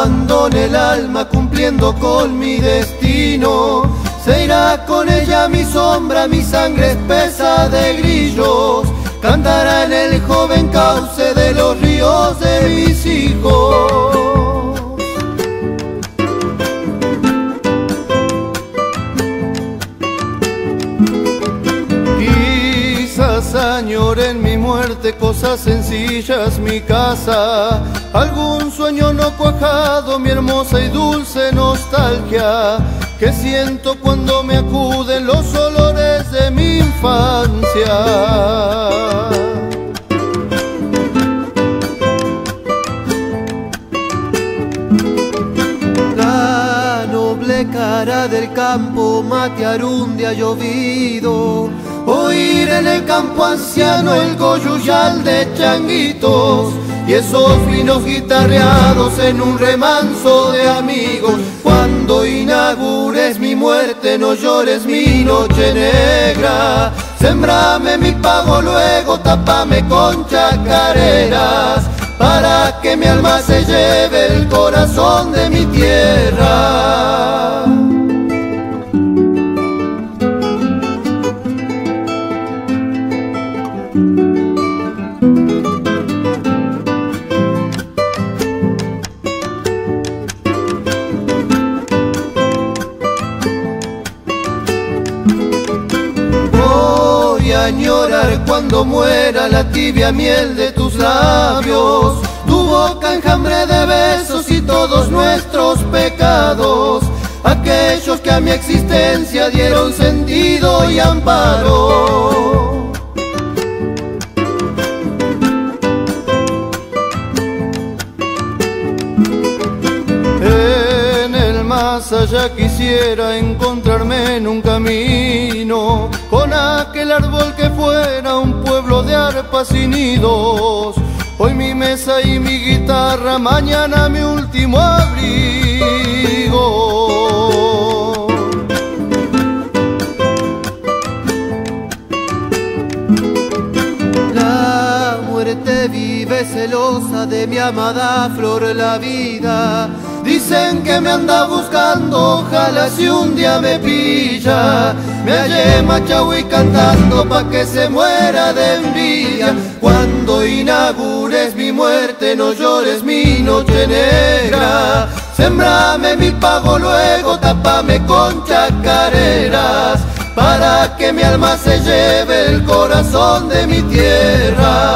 abandone el alma cumpliendo con mi destino. Se irá con ella mi sombra, mi sangre espesa de grillos. Cantará en el joven cauce de los ríos de mis hijos. Quizás añore en mi muerte cosas sencillas, mi casa, algún sueño no cuajado, mi hermosa y dulce nostalgia, que siento cuando me acuden los olores de mi infancia. La noble cara del campo matear un día llovido, oír en el campo anciano el goyuyal de changuitos y esos vinos guitarreados en un remanso de amigos. Cuando inaugures mi muerte no llores mi noche negra, sembrame mi pago luego, tapame con chacareras, para que mi alma se lleve el corazón de mi tierra. Añorar cuando muera la tibia miel de tus labios, tu boca enjambre de besos y todos nuestros pecados, aquellos que a mi existencia dieron sentido y amparo. En el más allá quisiera encontrarme en un camino con aquel árbol que fuera un pueblo de arpas y nidos. Hoy mi mesa y mi guitarra, mañana mi último abrigo. La muerte vive celosa de mi amada flor la vida. Dicen que me anda buscando, ojalá si un día me pilla, me hallé Machahui cantando pa' que se muera de envidia. Cuando inaugures mi muerte no llores mi noche negra, sembrame mi pago luego, tapame con chacareras, para que mi alma se lleve el corazón de mi tierra.